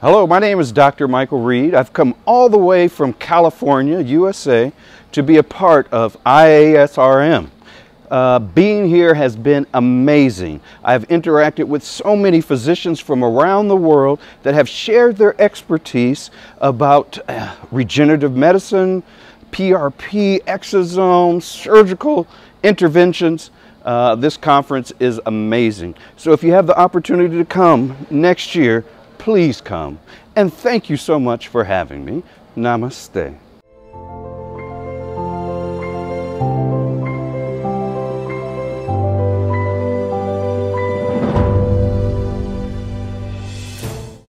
Hello, my name is Dr. Michael Reed. I've come all the way from California, USA, to be a part of IASRM. Being here has been amazing. I've interacted with so many physicians from around the world that have shared their expertise about regenerative medicine, PRP, exosomes, surgical interventions. This conference is amazing. So if you have the opportunity to come next year, please come. And thank you so much for having me. Namaste.